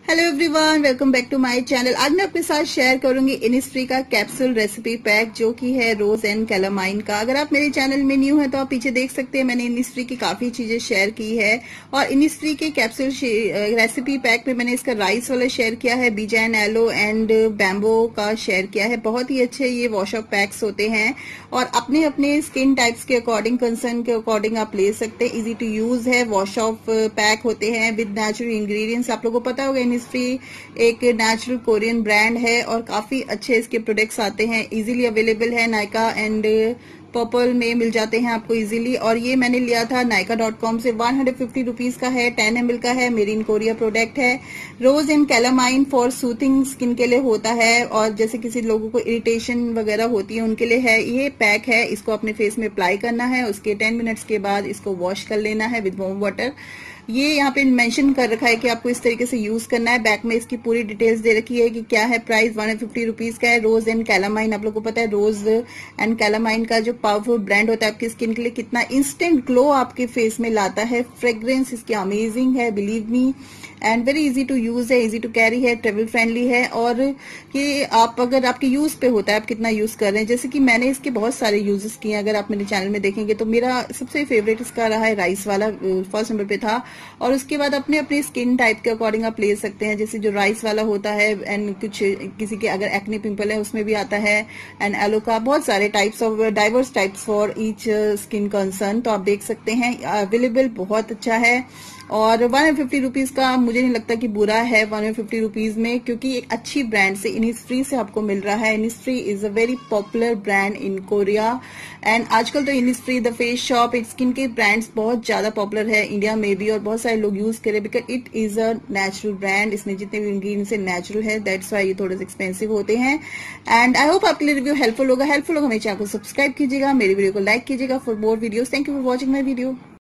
Hello everyone, welcome back to my channel. आज मैं आपके साथ शेयर करूंगी इनिस्फ्री का कैप्सूल रेसिपी पैक जो कि है रोज एंड कैलामाइन का। अगर आप मेरे चैनल में न्यू हैं तो आप पीछे देख सकते हैं, मैंने इनिस्फ्री की काफी चीजें शेयर की है। और इनिस्फ्री के कैप्सूल रेसिपी पैक में मैंने इसका राइस वाला शेयर किया है, bija and aloe and bamboo का शेयर किया है। बहुत ही अच्छे ये वॉश ऑफ पैक्स होते हैं और अपने अपने स्किन टाइप्स के अकॉर्डिंग, कंसर्न के अकॉर्डिंग आप ले सकते हैं। इजी टू यूज है, वॉश ऑफ पैक होते हैं विद नेचुरल इंग्रेडिएंट्स। आप लोगों को पता होगा इनिस्फ्री एक नेचुरल कोरियन ब्रांड है और काफी अच्छे इसके प्रोडक्ट्स आते हैं। इजीली अवेलेबल है, नायका एंड पर्पल में मिल जाते हैं आपको इजीली। और ये मैंने लिया था nykaa.com से, 150 रुपीज का है, 10 ml का है, मेड इन कोरिया प्रोडक्ट है। Rose and calamine for soothing skin के लिए होता है और जैसे किसी लोगों को इरिटेशन वगैरह होती है उनके लिए है ये पैक है। इसको अपने फेस में अप्लाई करना है, उसके 10 मिनट्स के बाद इसको वॉश कर लेना है विद वार्म वाटर। ये यहाँ पे मेंशन कर रखा है कि आपको इस तरीके से यूज करना है। बैक में इसकी पूरी डिटेल्स दे रखी है कि क्या है प्राइस। 150 रुपीज का है। रोज एंड कैलामाइन, आप लोगों को पता है रोज एंड कैलामाइन का जो पावरफुल ब्रांड होता है आपकी स्किन के लिए, कितना इंस्टेंट ग्लो आपके फेस में लाता है। फ्रेग्रेंस इसकी अमेजिंग है, believe me, and very easy to use है, इजी टू कैरी है, ट्रेवल फ्रेंडली है। और ये आप अगर आपके यूज पे होता है आप कितना यूज कर रहे हैं। जैसे कि मैंने इसके बहुत सारे यूजेस किए हैं, अगर आप मेरे चैनल में देखेंगे तो मेरा सबसे फेवरेट इसका रहा है राइस वाला, फर्स्ट नंबर पे था। और उसके बाद अपने अपने स्किन टाइप के अकॉर्डिंग आप ले सकते हैं। जैसे जो राइस वाला होता है एंड कुछ किसी के अगर एक्ने पिंपल है उसमें भी आता है, एंड एलो का, बहुत सारे types of diverse types for each skin concern. तो आप देख सकते हैं अवेलेबल बहुत अच्छा है। और 150 रुपीज का मुझे नहीं लगता कि बुरा है 150 रुपीज में, क्योंकि एक अच्छी ब्रांड से, इनिस्फ्री से आपको मिल रहा है। Innisfree is a very popular brand in Korea and आजकल तो Innisfree, the face shop, skin के ब्रांड्स बहुत ज्यादा पॉपुलर है इंडिया में भी और बहुत सारे लोग यूज करें because it is a natural brand. इसमें जितने भी इंग्रीडियंट्स है नेचुरल है, दैट्स वाई ये थोड़े से एक्सपेंसिव होते हैं। एंड आई होप आपके लिए रिव्यू हेल्पफुल होगा। मेरे चैनल को सब्सक्राइब कीजिएगा, मेरी वीडियो को लाइक कीजिएगा for more videos. Thank you for watching my video.